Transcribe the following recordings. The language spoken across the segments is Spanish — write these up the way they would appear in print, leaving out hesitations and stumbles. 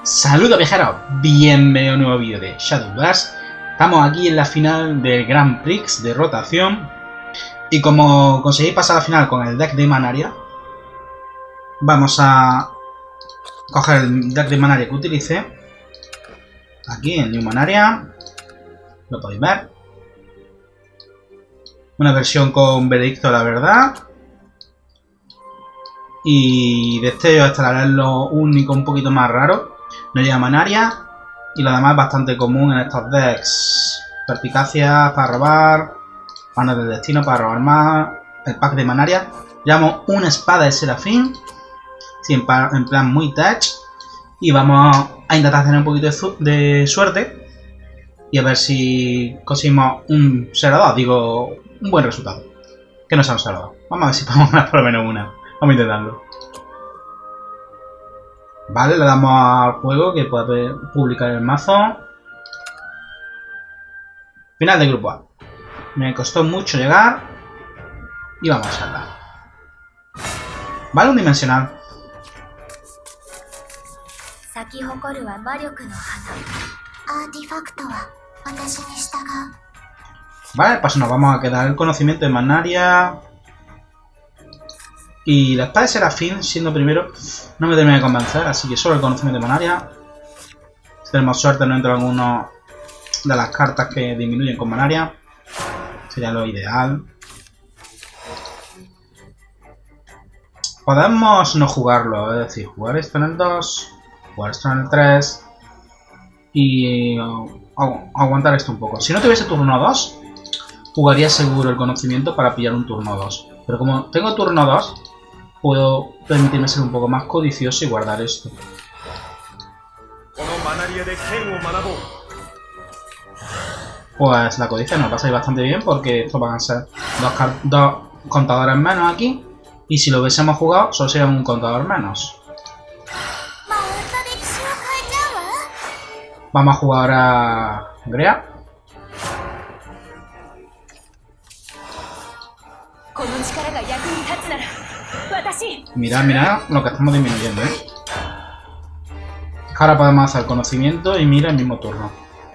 Saludos viajeros, bienvenidos a un nuevo vídeo de Shadow Blast. Estamos aquí en la final del Grand Prix de rotación. Y como conseguí pasar a la final con el deck de Manaria, vamos a coger el deck de Manaria que utilicé. Aquí en New Manaria, lo podéis ver. Una versión con veredicto de la verdad. Y destello estelar es lo único un poquito más raro. No lleva Manaria y lo demás es bastante común en estos decks. Perspicacia para robar, manos del destino para robar más, el pack de Manaria. Llevamos una espada de Serafín, sí, en plan muy touch. Y vamos a intentar tener un poquito de suerte y a ver si conseguimos un 0-2, digo, un buen resultado. Que no sea un 0-2. Vamos a ver si podemos ganar por lo menos una. Vamos a intentarlo. Vale, le damos al juego que puede publicar el mazo. Final de grupo A. Me costó mucho llegar. Y vamos a saltar. Vale, un dimensional. Vale, pues nos vamos a quedar el conocimiento de Manaria. Y la espada de Serafín, siendo primero, no me termina de convencer, así que solo el conocimiento de Manaria. Si tenemos suerte, no entra alguno de las cartas que disminuyen con Manaria. Sería lo ideal. Podemos no jugarlo, es decir, jugar esto en el 2, jugar esto en el 3 y aguantar esto un poco. Si no tuviese turno 2, jugaría seguro el conocimiento para pillar un turno 2. Pero como tengo turno 2, puedo permitirme ser un poco más codicioso y guardar esto. Pues la codicia nos va a salir bastante bien porque estos van a ser dos contadores menos aquí. Y si lo hubiésemos jugado, solo sería un contador menos. Vamos a jugar a Grea. Mirad lo que estamos disminuyendo, ¿eh? Ahora podemos hacer conocimiento y mira el mismo turno.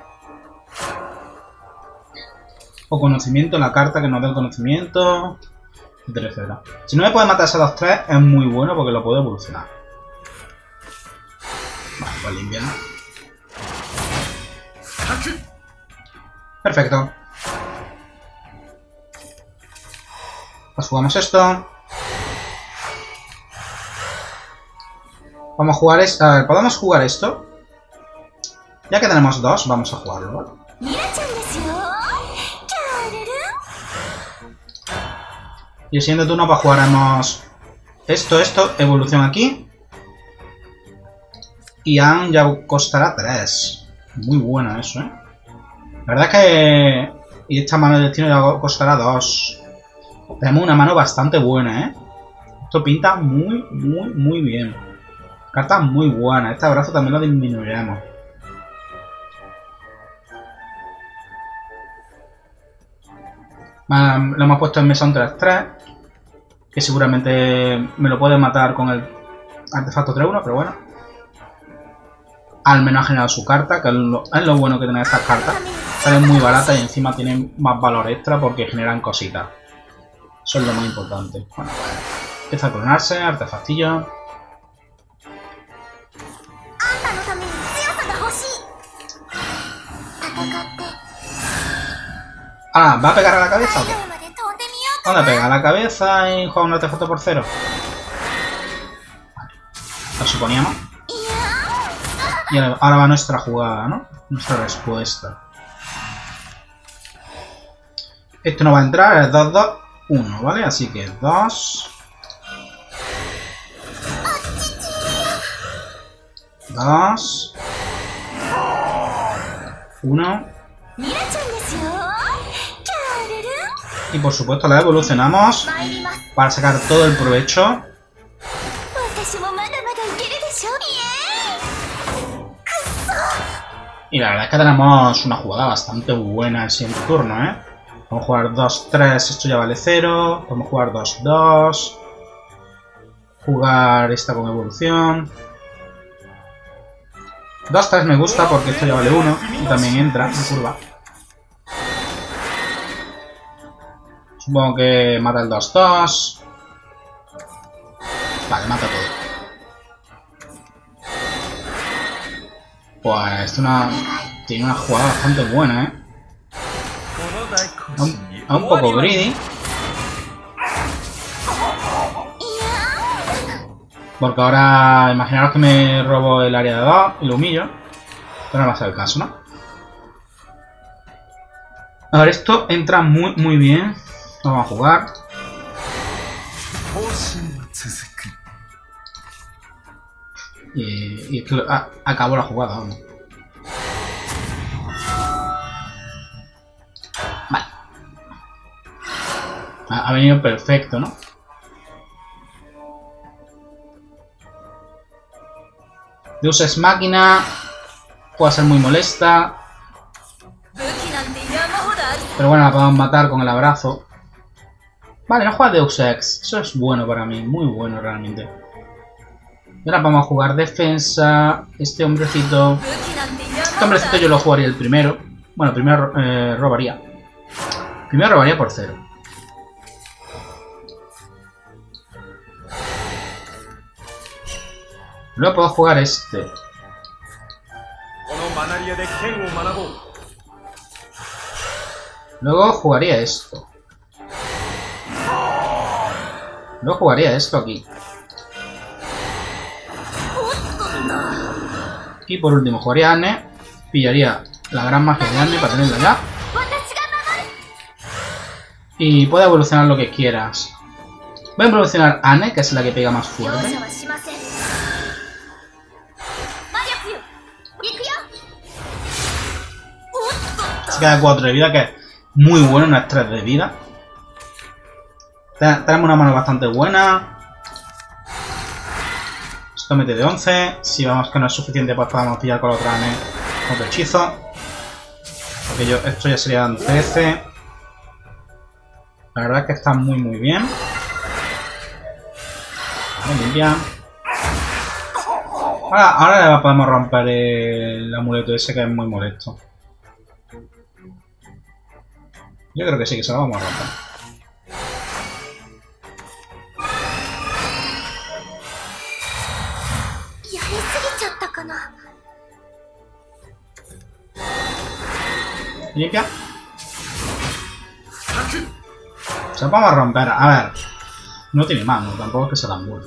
O conocimiento, la carta que nos dé el conocimiento, etcétera, etcétera. Si no me puede matar ese 2-3 es muy bueno porque lo puedo evolucionar. Vale, pues limpiar. Perfecto. Pues jugamos esto. Vamos a jugar esto. A ver, ¿podemos jugar esto? Ya que tenemos dos, vamos a jugarlo, ¿vale? Y el siguiente turno pues jugaremos esto, evolución aquí. Y Ann ya costará 3. Muy bueno eso, ¿eh? La verdad es que... Y esta mano de destino ya costará 2. Tenemos una mano bastante buena, ¿eh? Esto pinta muy bien. Carta muy buena. Este abrazo también lo disminuiremos. Lo hemos puesto en mesa un 3-3. Que seguramente me lo puede matar con el artefacto 3-1, pero bueno. Al menos ha generado su carta, que es lo bueno que tienen estas cartas. Salen muy baratas y encima tienen más valor extra porque generan cositas. Eso es lo más importante. Bueno, pues empieza a clonarse, artefactillo. Ah, ¿va a pegar a la cabeza o qué? ¿Dónde pega? ¿A la cabeza y juega un artefacto por 0? Vale. Lo suponíamos. Y ahora va nuestra jugada, ¿no? Nuestra respuesta. Esto no va a entrar, es 2-2-1, ¿vale? Así que 2. 2. 1. Y por supuesto la evolucionamos para sacar todo el provecho. Y la verdad es que tenemos una jugada bastante buena el siguiente turno, ¿eh? Vamos a jugar 2-3, esto ya vale 0. Podemos jugar 2-2. Jugar esta con evolución. 2-3 me gusta porque esto ya vale 1 y también entra en curva. Supongo que mata el 2-2. Vale, mata todo. Pues tiene una jugada bastante buena, ¿eh? Un poco greedy. Porque ahora, imaginaros que me robo el área de 2 y lo humillo. Pero no va a ser el caso, ¿no? A ver, esto entra muy bien. Vamos a jugar. Y es que acabó la jugada, vamos. Vale. Ha venido perfecto, ¿no? Deus Ex Machina puede ser muy molesta. Pero bueno, la podemos matar con el abrazo. Vale, no juega Deus Ex. Eso es bueno para mí, muy bueno realmente. Y ahora vamos a jugar defensa. Este hombrecito. Este hombrecito yo lo jugaría el primero. Bueno, primero robaría. Primero robaría por 0. Luego puedo jugar este. Luego jugaría esto. Luego jugaría esto aquí. Y por último jugaría Anne. Pillaría la gran magia de Anne para tenerla ya. Y puede evolucionar lo que quieras. Voy a evolucionar Anne, que es la que pega más fuerte. Se queda 4 de vida, que es muy bueno, no es 3 de vida. Tenemos una mano bastante buena. Esto mete de 11. Si vemos que no es suficiente, pues podemos pillar con la otra Anne otro hechizo. Porque esto ya serían 13. La verdad es que está muy bien. Vamos, limpia. Ahora podemos romper el amuleto ese que es muy molesto. Yo creo que sí, que se lo vamos a romper. Limpia. Se lo vamos a romper. A ver. No tiene mano, tampoco es que se la mueva.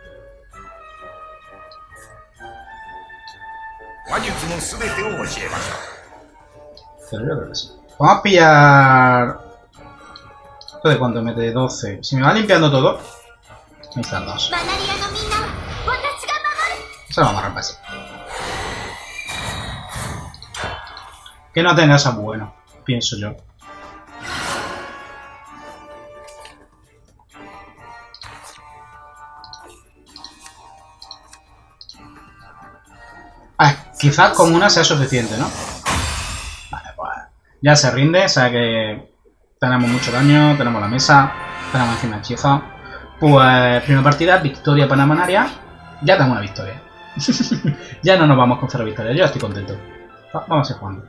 Pero yo creo que sí. Vamos a pillar... ¿Esto de cuánto mete? 12. Si me va limpiando todo... Ahí están 2. Se lo vamos a romper así. Que no tenga eso bueno, pienso yo. Quizás con una sea suficiente, ¿no? Vale, pues ya se rinde, o sea que tenemos mucho daño, tenemos la mesa, tenemos encima hechizo. Pues primera partida, victoria panamanaria. Ya tengo una victoria. Ya no nos vamos con 0 victorias, yo estoy contento. Vamos a ir jugando.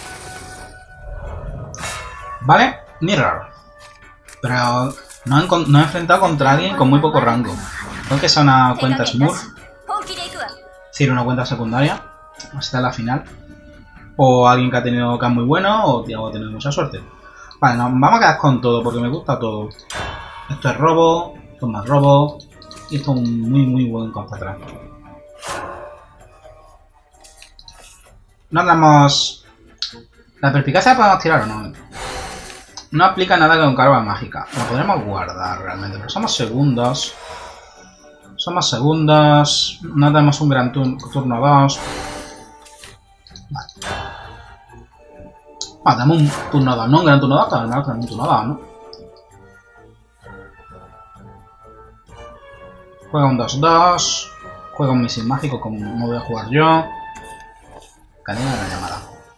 Vale, Mirror. Pero no he enfrentado contra alguien con muy poco rango. Creo que sea una cuenta Smurf. Es decir, una cuenta secundaria. Hasta la final. O alguien que ha tenido camp muy bueno, o Tiago ha tenido mucha suerte. Vale, nos vamos a quedar con todo, porque me gusta todo. Esto es robo, esto es más robo. Y esto es un muy buen compa atrás. Nos damos... ¿La perspicacia la podemos tirar o no? No aplica nada con carga mágica. La podremos guardar realmente, pero somos segundos. Somos segundos. No tenemos un gran turno 2. Vale. Vale, tenemos un turno 2, no un gran turno 2, pero tenemos un turno 2, ¿no? Juega un 2-2. Juega un misil mágico como voy a jugar yo. Cadena de la llamada.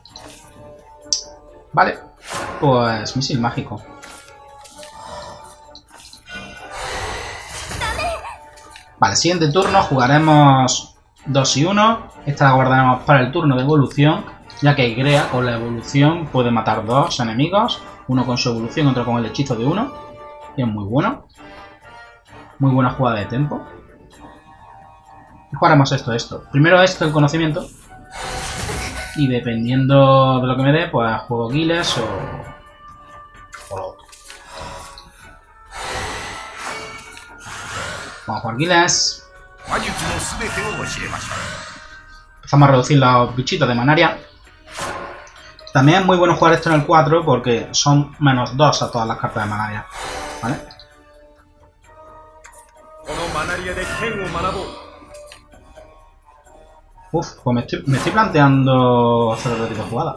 Vale. Pues misil mágico. Vale, siguiente turno jugaremos 2 y 1. Esta la guardaremos para el turno de evolución, ya que Grea con la evolución puede matar 2 enemigos, uno con su evolución y otro con el hechizo de 1. Y es muy bueno. Muy buena jugada de tempo. Y jugaremos esto. Primero esto, el conocimiento. Y dependiendo de lo que me dé, pues juego Giles o lo otro. Vamos a jugar Giles. Empezamos a reducir los bichitos de Manaria. También es muy bueno jugar esto en el 4 porque son -2 a todas las cartas de Manaria. ¿Vale? Uf, pues me estoy planteando hacer otro tipo de jugada.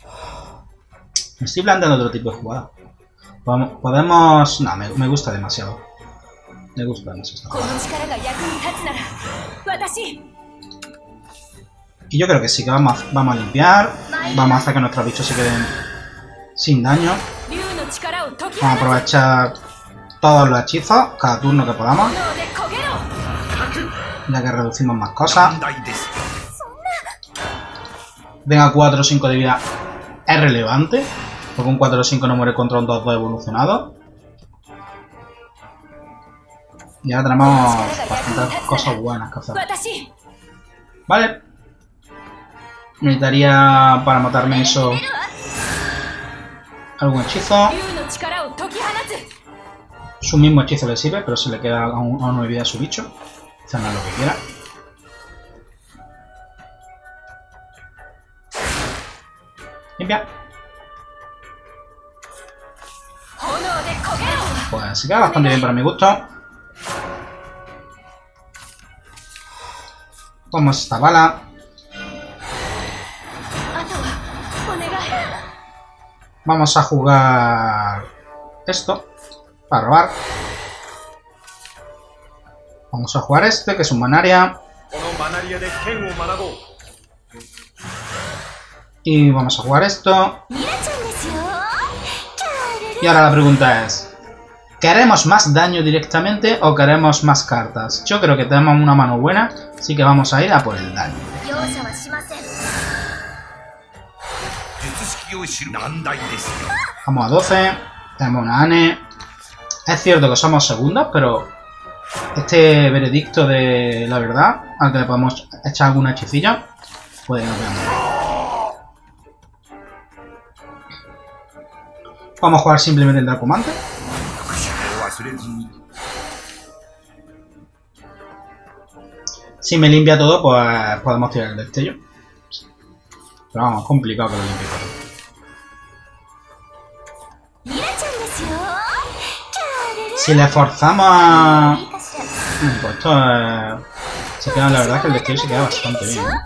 Podemos... No, me gusta demasiado. Me gusta demasiado. Y yo creo que sí, que vamos a limpiar. Vamos a hacer que nuestros bichos se queden sin daño. Vamos a aprovechar todos los hechizos, cada turno que podamos. Ya que reducimos más cosas. Venga, 4 o 5 de vida es relevante. Porque un 4 o 5 no muere contra un 2-2 evolucionado. Y ahora tenemos bastantes cosas buenas que hacer. Vale. Necesitaría para matarme eso algún hechizo. Su mismo hechizo le sirve, pero se le queda a 1 de vida a su bicho. Hacerlo lo que quiera. Limpia. Pues se queda bastante bien para mi gusto. Tomamos esta bala. Vamos a jugar esto para robar. Vamos a jugar este, que es un Manaria. Y vamos a jugar esto. Y ahora la pregunta es: ¿queremos más daño directamente o queremos más cartas? Yo creo que tenemos una mano buena, así que vamos a ir a por el daño. Vamos a 12. Tenemos una Anne. Es cierto que somos segundas, pero este veredicto de la verdad, al que le podemos echar alguna hechicilla, puede que nos veamos. Vamos a jugar simplemente el Dracomante. Si me limpia todo, pues podemos tirar el destello. Pero vamos, complicado que lo limpie todo. Si le forzamos a... Pues esto se queda, la verdad es que el destello se queda bastante bien, ¿eh?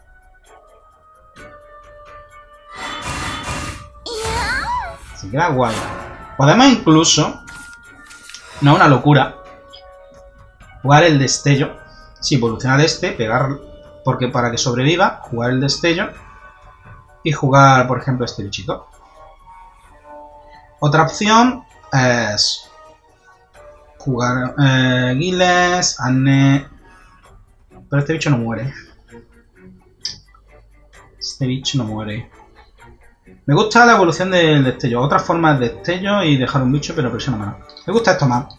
Se queda guay. Podemos incluso, no es una locura, jugar el destello. Sí, evolucionar este, pegar, porque para que sobreviva, jugar el destello y jugar, por ejemplo, este bichito. Otra opción es jugar Giles, Anne, pero este bicho no muere. Este bicho no muere. Me gusta la evolución del destello. Otras formas de destello y dejar un bicho, pero presiona menos. Me gusta esto más.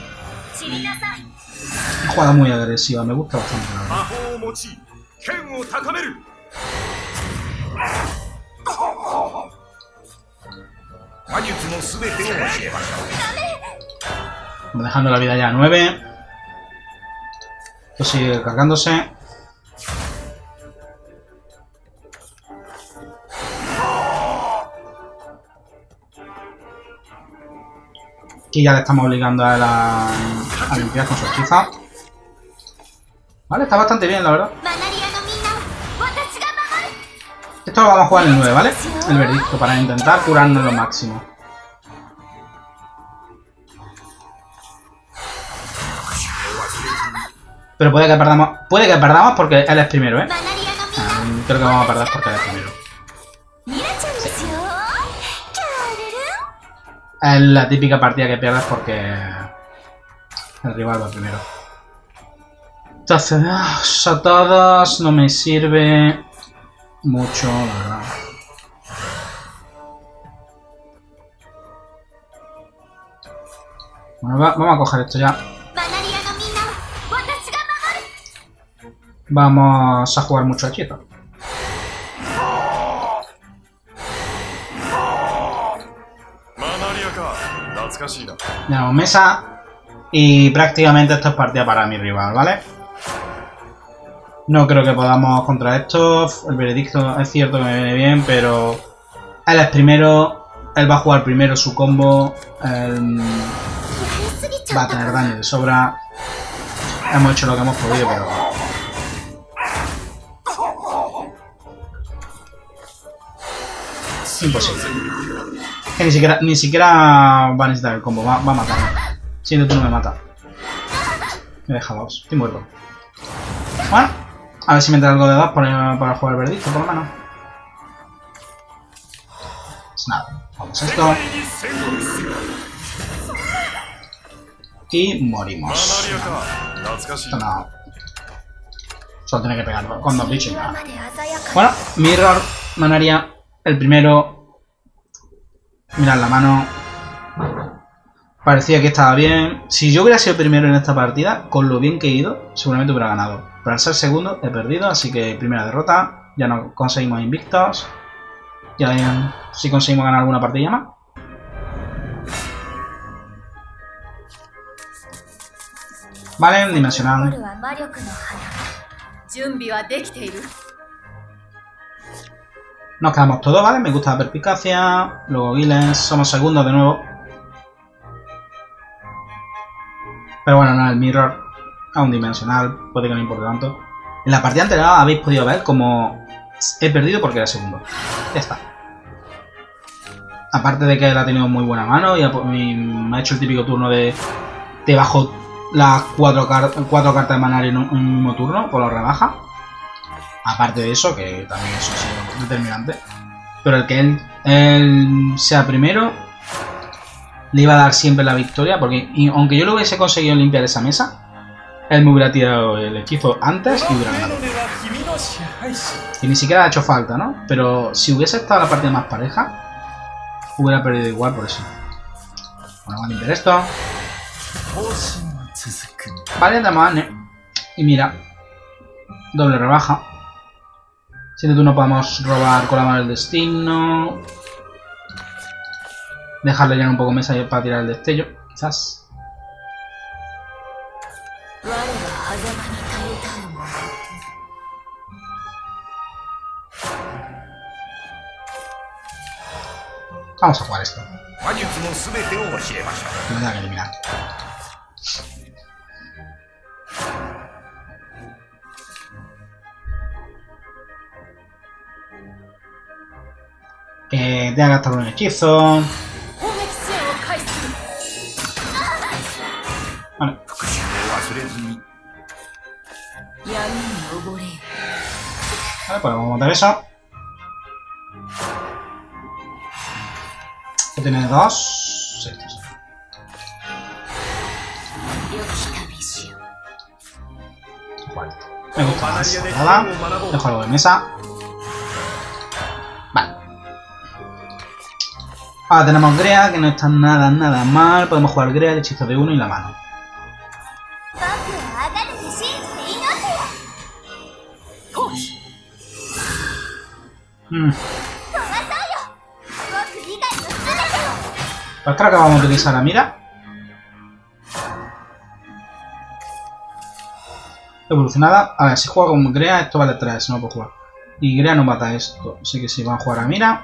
Una jugada muy agresiva, me gusta bastante, la verdad. Dejando la vida ya a 9. Esto sigue cargándose. Aquí ya le estamos obligando a limpiar con su hechizo. Vale, está bastante bien, la verdad. Esto lo vamos a jugar en el 9, ¿vale? El veredicto, para intentar curarnos lo máximo. Pero puede que perdamos. Puede que perdamos porque él es primero, ¿eh? Creo que vamos a perder porque él es primero. Sí. Es la típica partida que pierdes porque el rival va primero. Entonces, a todos no me sirve mucho, la verdad. Bueno, vamos a coger esto ya. Vamos a jugar mucho hechizo. Tenemos mesa. Y prácticamente esto es partida para mi rival, ¿vale? No creo que podamos contra esto. El veredicto es cierto que me viene bien, pero él es primero. Él va a jugar primero su combo. Va a tener daño de sobra. Hemos hecho lo que hemos podido, pero... imposible. Que ni siquiera va a necesitar el combo. Va a matarme. Siendo tú no me mata. Me deja dos. Estoy muerto. Bueno. A ver si me entra algo de 2 para jugar el veredicto, por lo menos. Pues nada. Vamos a esto. Y morimos. Esto no. Solo tiene que pegar con 2 bichos y nada. Bueno, Mirror, Manaria, el primero. Mirad la mano. Parecía que estaba bien. Si yo hubiera sido primero en esta partida, con lo bien que he ido, seguramente hubiera ganado. Pero al ser segundo, he perdido, así que primera derrota. Ya no conseguimos invictos. Ya si conseguimos ganar alguna partida más. Vale, dimensional. Nos quedamos todos, ¿vale? Me gusta la perspicacia. Luego Giles, somos segundos de nuevo. Pero bueno, no, el Mirror a un dimensional, puede que no importe tanto. En la partida anterior habéis podido ver como he perdido porque era segundo. Ya está. Aparte de que él ha tenido muy buena mano y me ha hecho el típico turno de te bajo las 4 cartas de Manaria en un mismo turno, por lo rebaja. Aparte de eso, que también eso ha sido determinante. Pero el que él sea primero le iba a dar siempre la victoria, porque aunque yo lo hubiese conseguido limpiar esa mesa, él me hubiera tirado el hechizo antes y hubiera ganado. Y ni siquiera ha hecho falta, ¿no? Pero si hubiese estado la partida más pareja, hubiera perdido igual por eso. Bueno, vamos a limpiar esto. Vale, tenemos a y mira, doble rebaja. Siendo tú no podemos robar con la mano del destino. Dejarle llenar un poco mesa para tirar el destello, quizás. Vamos a jugar esto. Me tengo que eliminar. Tengo que gastar un hechizo. Vale. Vale, pues vamos a montar eso. ¿Qué tiene 2? Sí, sí. Vale. Me gusta más. Nada. Dejo algo de mesa. Vale. Ahora tenemos Grea, que no está nada mal. Podemos jugar Grea, el hechizo de 1 y la mano. Pues creo que vamos a utilizar la mira. Evolucionada. A ver, si juego con Grea, esto vale 3, no puedo jugar. Y Grea no mata esto. Así que sí, van a jugar a mira.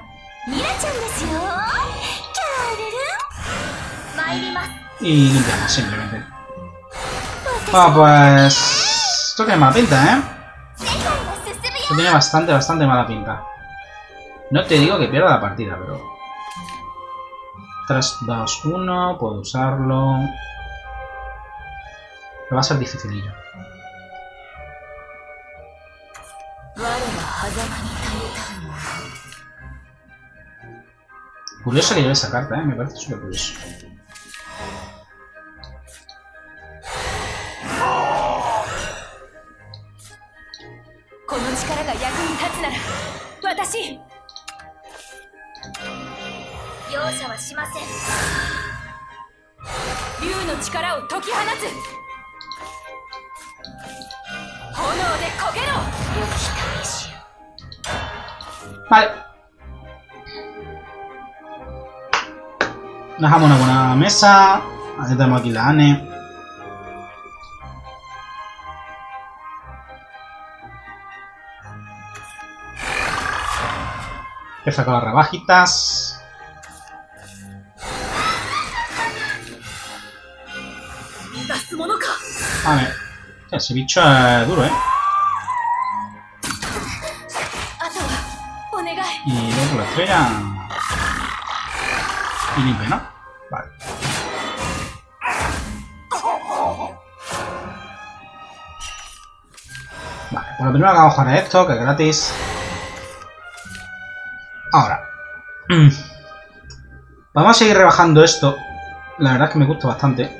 Y limpiamos, simplemente. Bueno, pues... esto tiene mala pinta, ¿eh? Esto tiene bastante mala pinta. No te digo que pierda la partida, pero... 3, 2, 1... Puedo usarlo... Pero va a ser dificilillo. Curioso que lleve esa carta, ¿eh? Me parece súper curioso. Vale. Dejamos una buena mesa. Ahí tenemos aquí la Anne. Empieza con las rebajitas. Vale. Ese bicho es duro, Y luego la estrella. Y limpia, ¿no? Vale. Vale, pues lo primero que vamos a jugar es esto, que es gratis. Ahora. Vamos a seguir rebajando esto. La verdad es que me gusta bastante.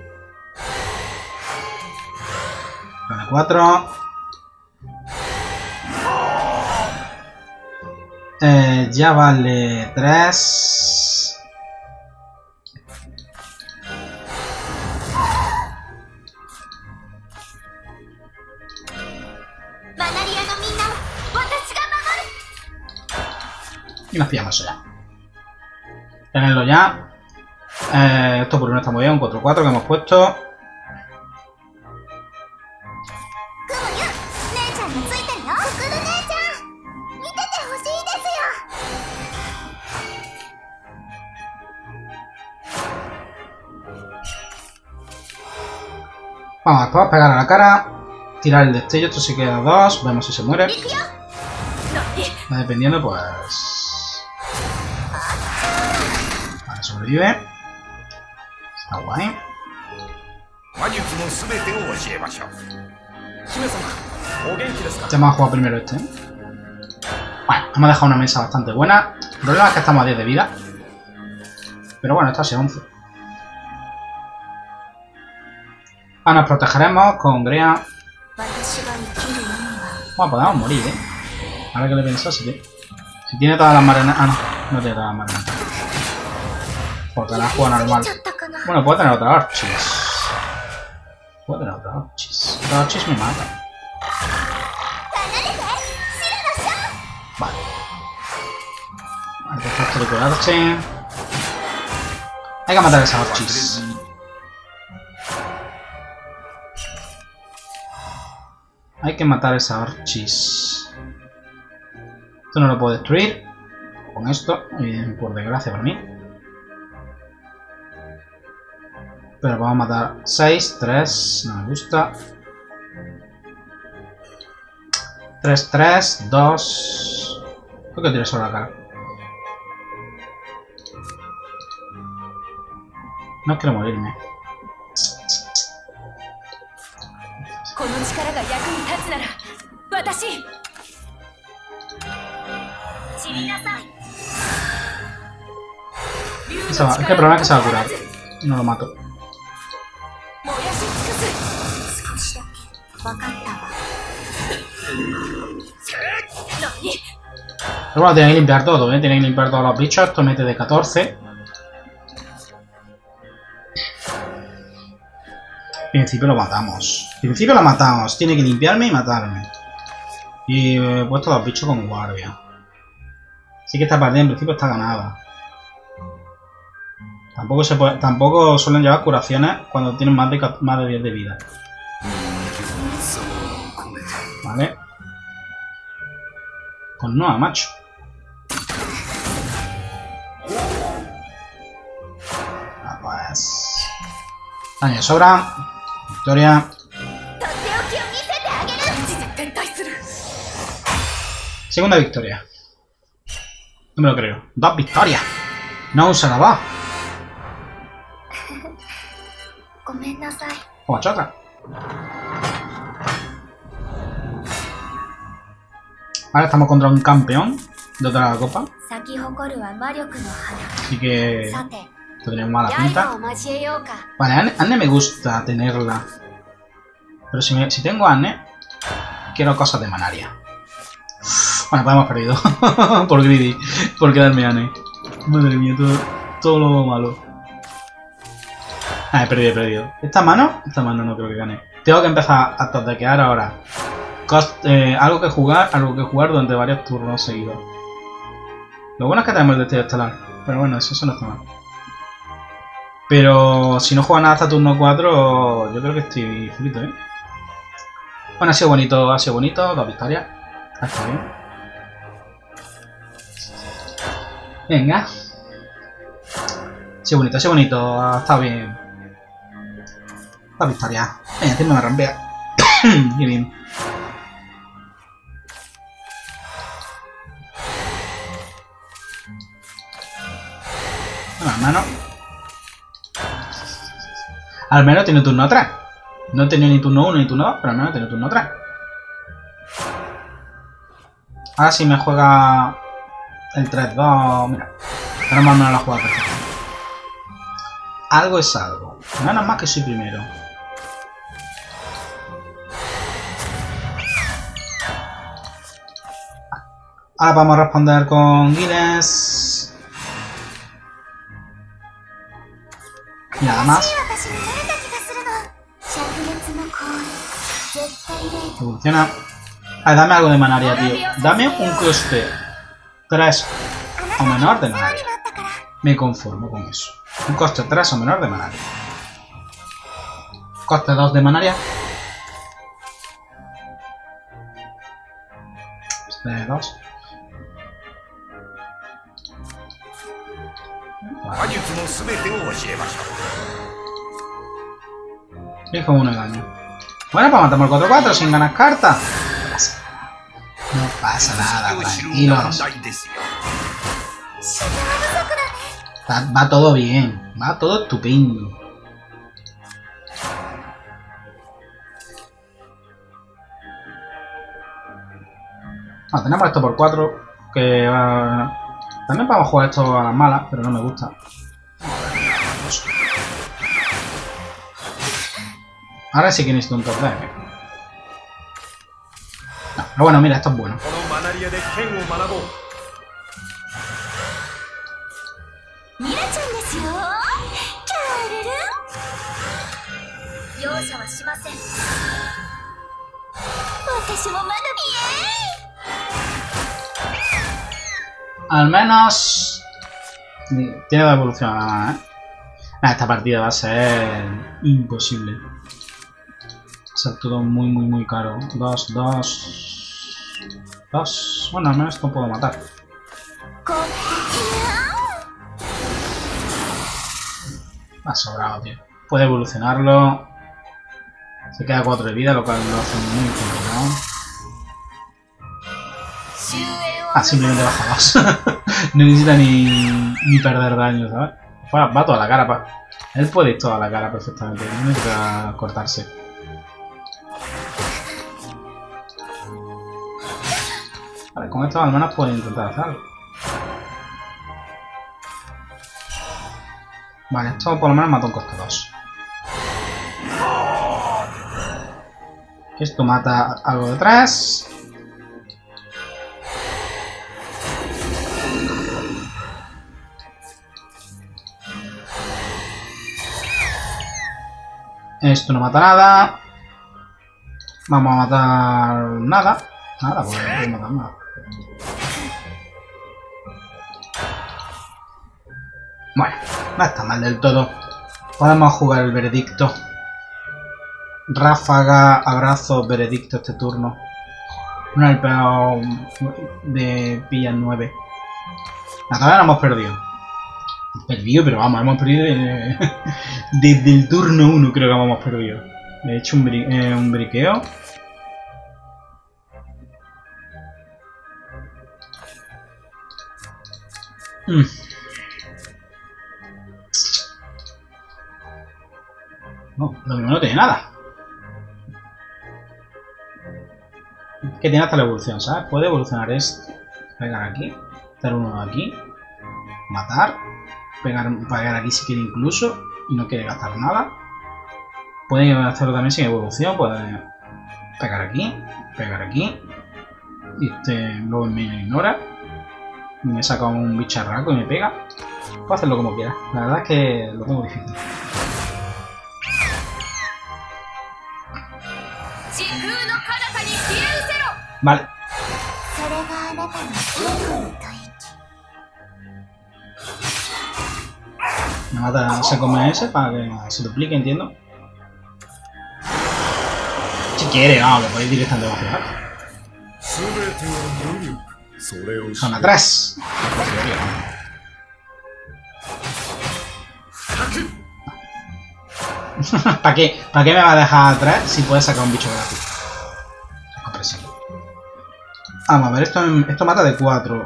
Vale, 4. Ya vale 3. Y nos pillamos eso ya. Tenerlo ya. Esto por uno está muy bien, un 4-4 que hemos puesto. Vamos después a pegar a la cara, tirar el destello, esto se queda 2, vemos si se muere. Dependiendo, pues... Vale, sobrevive. Está guay. Ya vamos a jugar primero este. Bueno, hemos dejado una mesa bastante buena. El problema es que estamos a 10 de vida. Pero bueno, esta ha sido 11. Ahora nos protegeremos con Grea. Bueno, podemos morir, Ahora que le pensase, tío. Si tiene todas las marenas... Ah, no. No tiene todas las marenas. Porque la juega normal. Bueno, puede tener otra Archis. Puede tener otra Archis. Otra Archis me mata. Vale. Artefacto de curarse. Hay que matar a esa Archis. Hay que matar a esa Archis. Esto no lo puedo destruir. Con esto, por desgracia para mí. Pero vamos a matar 6, 3, no me gusta. 3, 3, 2. ¿Por qué tiro sobre la cara? No quiero morirme. Es que el problema es que se va a curar. Y no lo mato. Pero bueno, tiene que limpiar todo, Tiene que limpiar todos los bichos. Esto mete de 14. En principio lo matamos. En principio lo matamos. Tiene que limpiarme y matarme. Y he puesto los bichos con guardia. Así que esta partida en principio está ganada. Tampoco suelen llevar curaciones cuando tienen más de 10 de vida. Vale. Con Noah, macho. Ah, pues... Daño de sobra. Victoria. Segunda victoria. No me lo creo. 2 victorias. No usa la voz. Como chota. Ahora estamos contra un campeón de otra copa. Así que... esto tiene mala pinta. Vale, Anne me gusta tenerla. Pero si tengo a Anne, quiero cosas de Manaria. Bueno, pues hemos perdido. Por greedy. Por quedarme Anne. Madre mía, todo lo malo. Ah, he perdido. ¿Esta mano? Esta mano no creo que gane. Tengo que empezar a totequear ahora. Algo que jugar durante varios turnos seguidos. Lo bueno es que tenemos el destello estelar. Pero bueno, eso no está mal. Pero si no juega nada hasta turno 4, yo creo que estoy frito, ¿eh? Bueno, ha sido bonito, 2 victorias. Está bien. Venga. Ha sido bonito, ha estado bien. 2 victorias. Venga, tiene una rampea. Qué bien. Al menos tiene turno 3. No he tenido ni turno 1 ni turno 2, pero al menos tiene turno 3. Ahora sí me juega el 3-2. Mira, ahora más o menos la juega perfecta. Algo es algo. Menos más que soy primero. Ahora vamos a responder con Guinness. Y nada más. Funciona. Dame algo de manaria, tío. Dame un coste 3 o menor de manaria. Me conformo con eso. Un coste 3 o menor de manaria. Coste 2 de manaria. Coste 2. Vale. Fijo 1 de daño. Bueno, pues matamos el 4-4 sin ganar cartas. No pasa nada, tranquilos. Va todo bien, va todo estupendo. Tenemos esto por 4, que también podemos jugar esto a las malas, pero no me gusta. Ahora sí que necesito un top deck. No, pero bueno, mira, esto es bueno. Al menos tiene la evolución nada más, ¿eh? Esta partida va a ser imposible. Va a ser todo muy caro. 2. Bueno, al menos esto puedo matar. Ha sobrado, tío. Puede evolucionarlo. Se queda 4 de vida, lo cual lo hace muy complicado. Simplemente baja 2. No necesita ni perder daño, ¿sabes? Va toda la cara, Él puede ir toda la cara perfectamente. No necesita cortarse. Vale, con esto al menos puede intentar hacer algo. Vale, esto por lo menos mata un coste 2. Esto mata algo de 3. Esto no mata nada. Vamos a matar nada. Nada, pues no voy a matar nada. Bueno, no está mal del todo. Podemos jugar el veredicto. Ráfaga, abrazo, veredicto este turno. Un alpeado de pillas 9. Todavía no hemos perdido. Pero vamos, hemos perdido desde el turno 1, creo que hemos perdido. He hecho un briqueo. No, lo mismo no tiene nada. Que tiene hasta la evolución, ¿sabes? Puede evolucionar esto. Pegar aquí. Hacer uno aquí. Matar. Pegar aquí si quiere incluso. Y no quiere gastar nada. Puede hacerlo también sin evolución. Puede pegar aquí. Pegar aquí. Y luego me ignora. Y me saca un bicharraco y me pega. Puedo hacerlo como quiera. La verdad es que lo tengo difícil. Vale. Me mata, se come ese para que se duplique, entiendo. Si quiere, no, lo podéis directamente vaciar. Zona 3. ¿Para qué me va a dejar atrás si puede sacar un bicho gratis? Comprensible. Vamos a ver, esto mata de 4.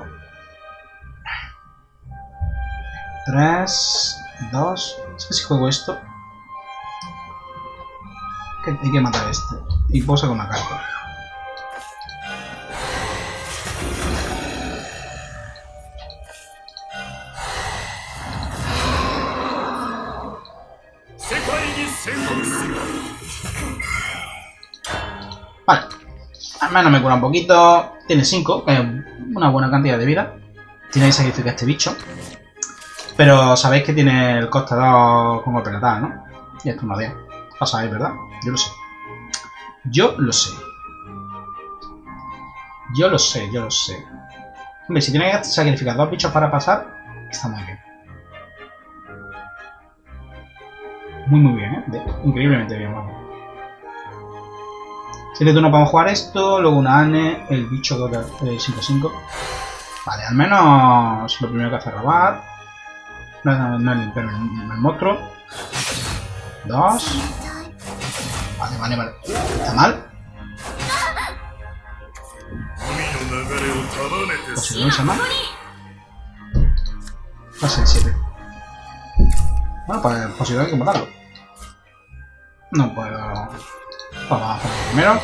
3, 2. Es que si juego esto, hay que matar a este. Y puedo sacar una carta. Vale. Al menos me cura un poquito. Tiene 5, que es una buena cantidad de vida. Tiene que sacrificar a este bicho. Pero sabéis que tiene el coste 2 con golpe letal, ¿no? Y esto no 10. Lo sabéis, ¿verdad? Yo lo sé. Yo lo sé. Yo lo sé, yo lo sé. Hombre, si tiene que sacrificar 2 bichos para pasar, está muy bien. Muy bien, ¿eh? Increíblemente bien, vamos. 7 turnos para jugar esto, luego una ANE, el bicho que 5-5. Vale, al menos lo primero que hace es robar. No el imperio, el monstruo. 2. Vale. ¿Está mal? Posición se llama. Va a ser 7. Bueno, pues posición hay que matarlo. No puedo. Vamos a hacer primero.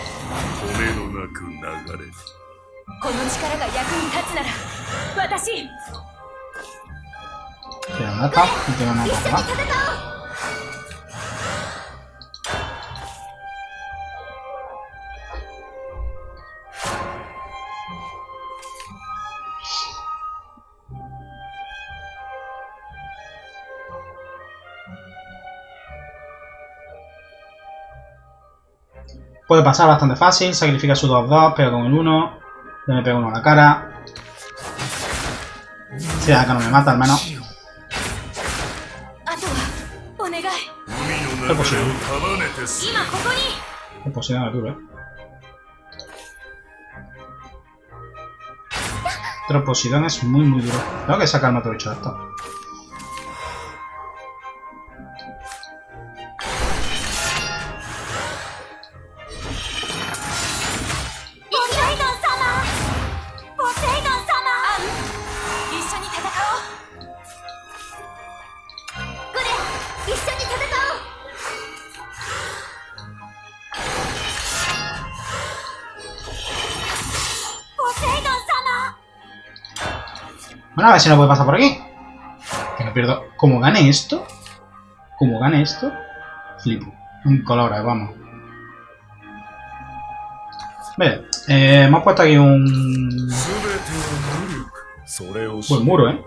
Tiene una tapa y tiene una tapa. Puede pasar bastante fácil, sacrifica su 2-2, pega con el 1, le me pega uno a la cara. Si acá no me mata al menos. Es posible. Es posible, duro, ¿eh? Troposidón es muy duro. Tengo que sacarme otro bicho de esto. Bueno, a ver si no puede pasar por aquí. Que no pierdo. Como gane esto, flipo. Un color, vamos. Bien, hemos puesto aquí un buen muro, ¿eh?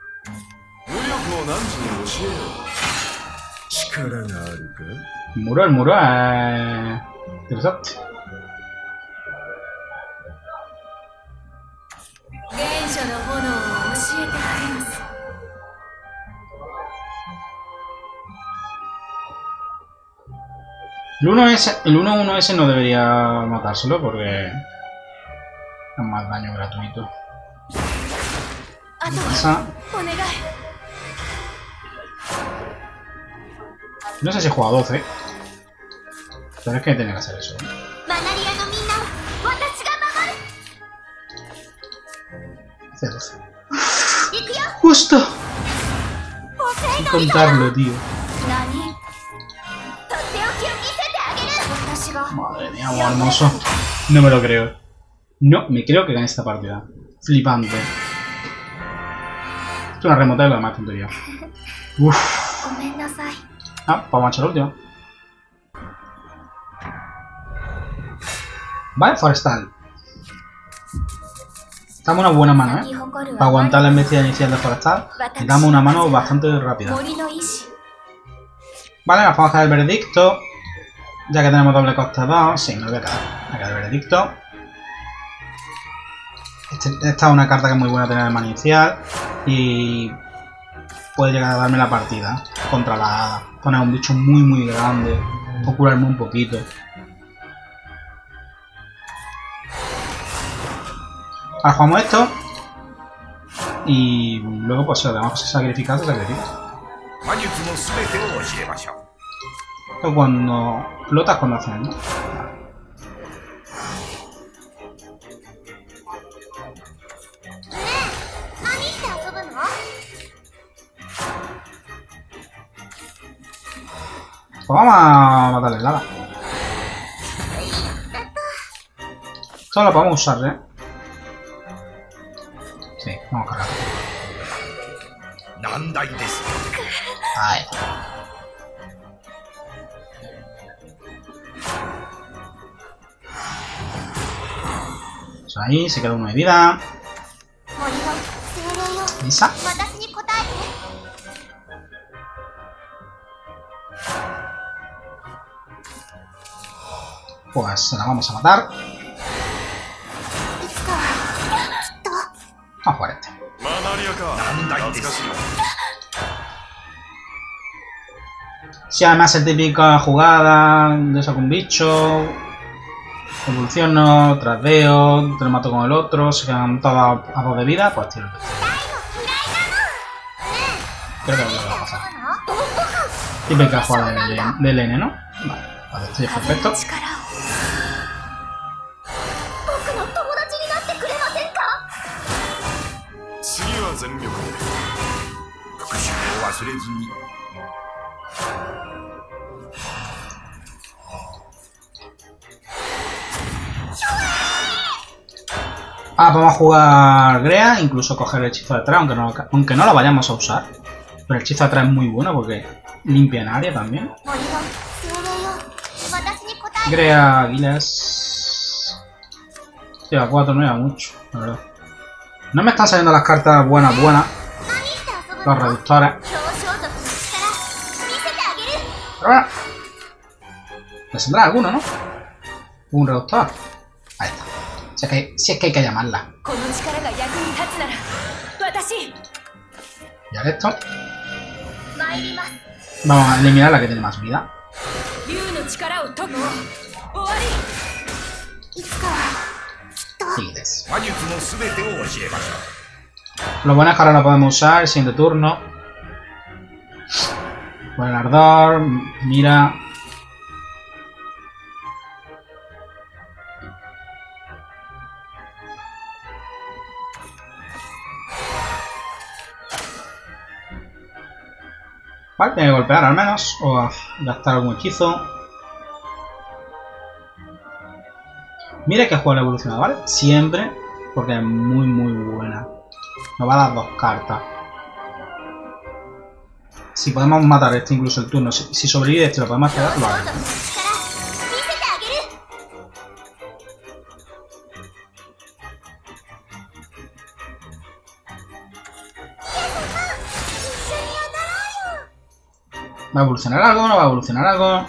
El muro es interesante. El 1-1S no debería matárselo porque es más daño gratuito. No sé si he jugado 12, pero es que tiene que hacer eso. Hace 12. ¡Justo! Sin contarlo, tío. Madre mía, hermoso. No me lo creo. No me creo que gane esta partida. Flipante. Es una remota de lo demás tontería. Uff. Ah, vamos a echar la última. Vale, forestal. Necesitamos una buena mano, ¿eh? Para aguantar la embestida inicial de forestal. Necesitamos una mano bastante rápida. Vale, nos podemos quedar el veredicto. Ya que tenemos doble coste 2. Sí, me lo voy a quedar. Me voy a quedar el veredicto. Esta es una carta que es muy buena tener en mano inicial. Y puede llegar a darme la partida contra la hada. Poner un bicho muy grande. O curarme un poquito. Ahora jugamos esto. Y luego pues si lo tenemos que sacrificar, se sacrifica. Esto cuando flotas cuando hacen, ¿no? Pues vamos a matarle el hada. Esto lo podemos usar, ¿eh? Sí, vamos a cargar. Ahí. Pues ahí, se queda uno de vida. Lisa. Pues se la vamos a matar. Vamos a jugar este. Si además es típica jugada de saco un bicho, evoluciono, trasveo, te lo mato con el otro, se quedan todos a 2 de vida, pues tiro el bestia. Creo que es lo que va a pasar. Típica jugada del N, ¿no? Vale, esto ya es perfecto. Vamos a jugar Grea, incluso coger el hechizo de atrás, aunque no lo vayamos a usar. Pero el hechizo de atrás es muy bueno porque limpia en área también. Grea, Aguilas. Lleva 4, no lleva mucho, la verdad. No me están saliendo las cartas buenas. Los reductores. Pero bueno. Le saldrá alguno, ¿no? Un reductor. Ahí está. Si es que hay que llamarla. Y ahora esto. Vamos a eliminar la que tiene más vida. Sigues. Lo bueno es que ahora lo podemos usar el siguiente turno. Con el ardor, mira. Vale, tiene que golpear al menos, o gastar algún hechizo. Mira que juego la evolucionado, ¿vale? Siempre, porque es muy buena. Nos va a dar 2 cartas. Si podemos matar este incluso el turno, si sobrevive este lo podemos quedar, lo haremos. ¿Va a evolucionar algo? ¿No va a evolucionar algo?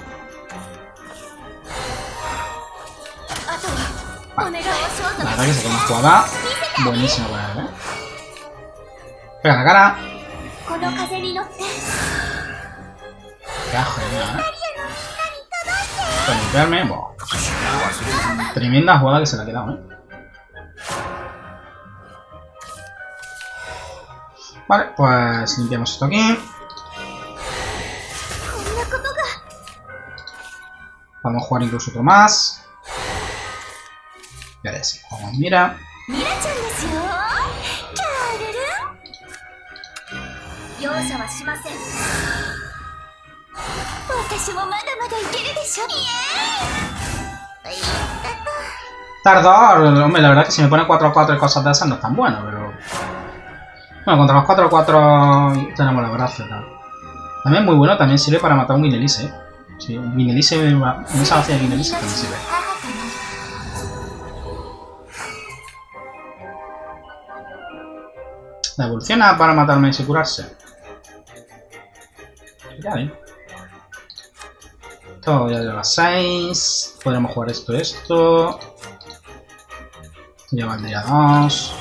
Vale. La verdad que se queda una jugada buenísima para él, ¿eh? Pega la cara. Qué genial, ¿eh? Para limpiarme. Buah. Tremenda jugada que se le ha quedado, ¿eh? Vale, pues limpiamos esto aquí. Vamos a jugar incluso otro más. Y ahora sí, jugamos Mira. Tardor, hombre, la verdad es que si me pone 4-4 y cosas de esas no es tan bueno, pero... Bueno, contra los 4-4 tenemos la gracia, tal. También muy bueno, también sirve para matar un Guinelise, ¿eh? Sí, un Guinelise, esa base de Guinelise también sirve. La evoluciona para matarme y curarse. Ya bien. Esto ya lleva 6. Podríamos jugar esto. Esto ya valdría 2.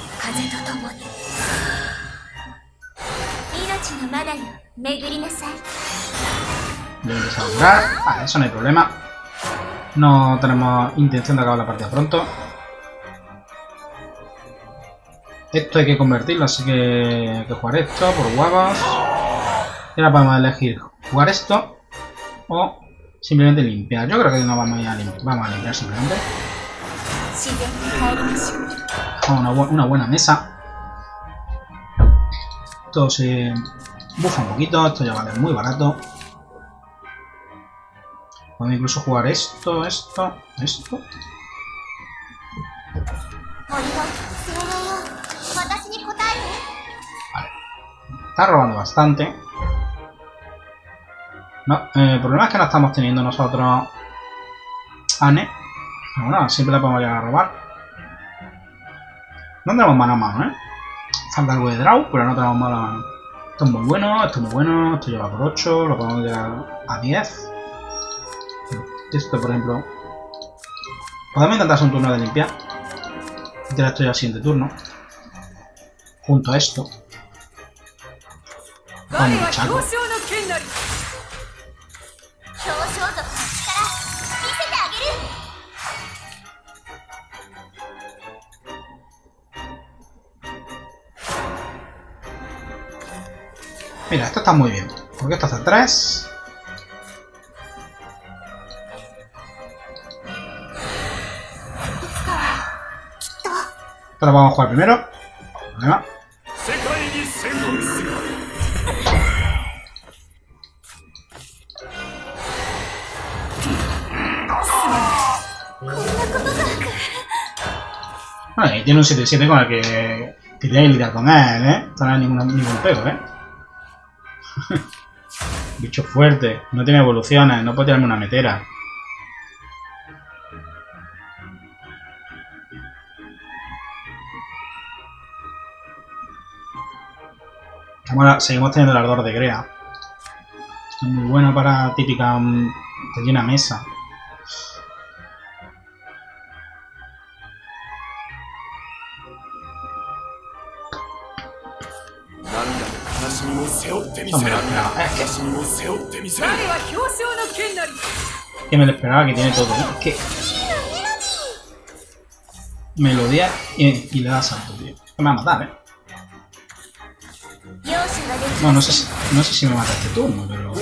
Voy a empezar a jugar. Vale, eso no hay problema. No tenemos intención de acabar la partida pronto. Esto hay que convertirlo, así que hay que jugar esto por huevos. Y ahora podemos elegir jugar esto o simplemente limpiar. Yo creo que no vamos a limpiar. Vamos a limpiar simplemente. Una buena mesa. Esto se bufa un poquito. Esto ya vale muy barato. Podemos incluso jugar esto. Vale. Está robando bastante. No, el problema es que no estamos teniendo nosotros Anne. Pero bueno, siempre la podemos llegar a robar. No tenemos mano a mano, ¿eh? Falta algo de draw, pero no tenemos mano a mano. Esto es muy bueno, esto es muy bueno. Esto lleva por 8, lo podemos llegar a 10. Esto, por ejemplo. Podemos intentar hacer un turno de limpiar. Y tirar esto ya al siguiente turno. Junto a esto. Con un chaco. Mira, esto está muy bien. Porque esto hace 3. Esto lo vamos a jugar primero. Problema. Bueno, y tiene un 7-7 con el que tendría que lidiar con él, ¿eh? Esto no hay ningún pego, ¿eh? Bicho fuerte, no tiene evoluciones, no puede tirarme una metera. Seguimos teniendo el ardor de Grea. Esto es muy bueno para típica de una mesa. No me lo esperaba. Que me lo esperaba, que tiene todo. Es que melodía y le da salto, tío. Me va a matar, ¿eh? Bueno, no sé si me mata este turno, pero...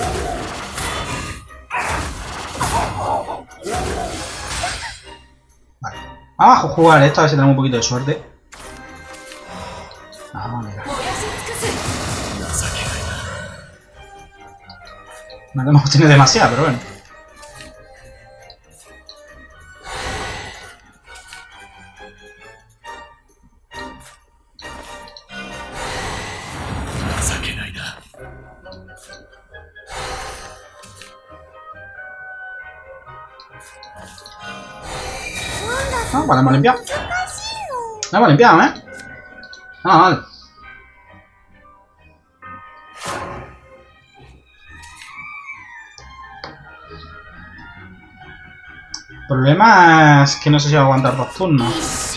Vale. Vamos a jugar esto, a ver si tenemos un poquito de suerte. Ah, mira. No hemos obtenido demasiado, pero bueno. No, vale, hemos limpiado. No hemos limpiado, ¿eh? Ah, vale. El problema es que no sé si va a aguantar 2 turnos.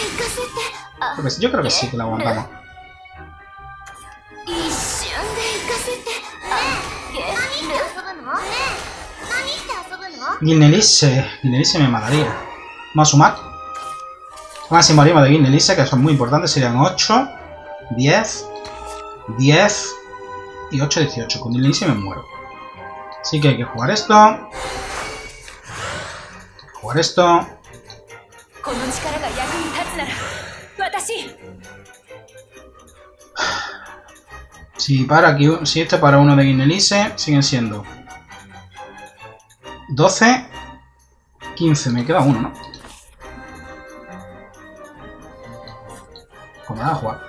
Yo creo que sí que la aguantamos. Guilnelisse me mataría. Vamos a sumar. Ahora si morimos de Guilnelisse, que son muy importantes, serían 8, 10, 10 y 8, 18. Con Guilnelisse me muero. Así que hay que jugar esto. Jugar esto. Si este para uno de Guilnelisse, siguen siendo 12, 15. Me queda uno, ¿no? Pues nada, a jugar.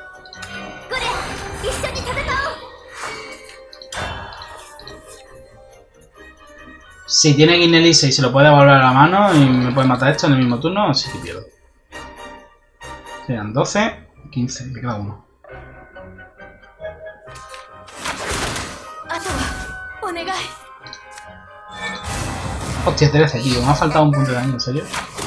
Si tiene Guilnelisse y se lo puede devolver a la mano y me puede matar esto en el mismo turno, así que pierdo. Serían 12, 15, me queda uno. Hostia, 13, tío. Me ha faltado un punto de daño, ¿en serio?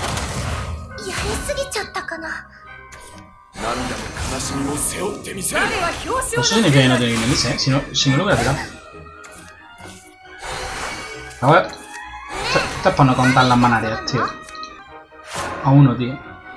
Eso significa que no tiene Inelise, ¿eh? Si no lo hubiera tirado. A ver. Esto es por no contar las manarias, tío. A uno, tío.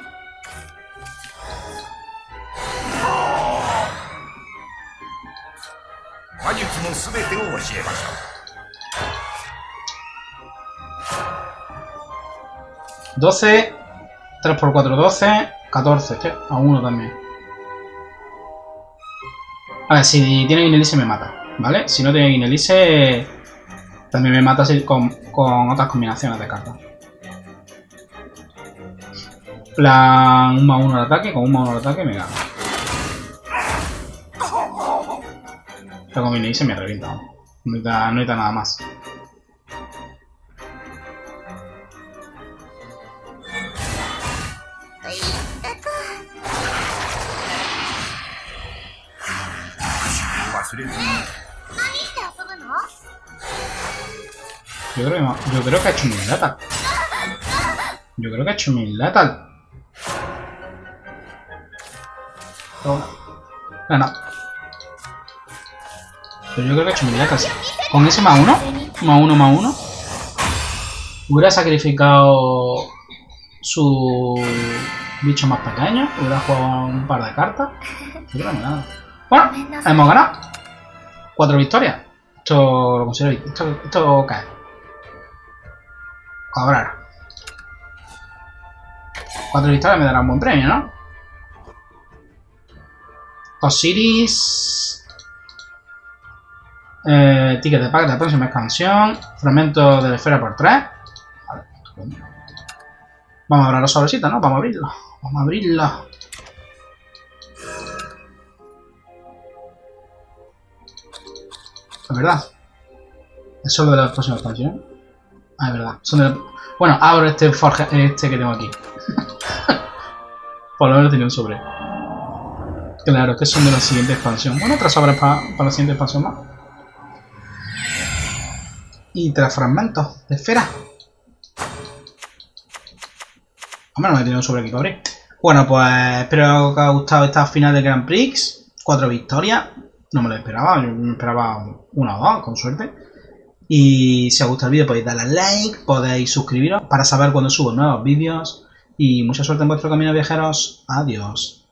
$12, 3 por 4, 12, 14, tío. A uno también. A ver, si tiene Inelise me mata, ¿vale? Si no tiene Inelise también me mata con otras combinaciones de cartas. Plan 1+1 al ataque, con 1+1 al ataque me gana. Pero con Inelise me ha reventado. No necesita nada más. Yo creo que ha hecho un Lethal. Yo creo que ha hecho un Lethal. No. Pero yo creo que ha hecho un Lethal. Con ese +1, hubiera sacrificado su bicho más pequeño. Hubiera jugado un par de cartas. Yo creo que nada. Bueno, hemos ganado. 4 victorias. Esto lo considero. Esto cae. Cobrar. 4 victorias me dará un buen premio, ¿no? Osiris. Ticket de pack de la próxima expansión. Fragmento de la esfera por 3. Vale. Vamos a abrir los sobrecitos, ¿no? Vamos a abrirlo. Es verdad. Es solo de la próxima expansión. Ah, es verdad. Son de la... Bueno, abro este que tengo aquí. Por lo menos tiene un sobre. Claro, que son de la siguiente expansión. Bueno, 3 sobres para la siguiente expansión más. Y 3 fragmentos de esfera. Hombre, no me he tenido un sobre aquí para abrir. Bueno, pues espero que os haya gustado esta final del Grand Prix. 4 victorias. No me lo esperaba. Yo me esperaba 1 o 2, con suerte. Y si os gusta el vídeo podéis darle a like, podéis suscribiros para saber cuando subo nuevos vídeos. Y mucha suerte en vuestro camino, viajeros. Adiós.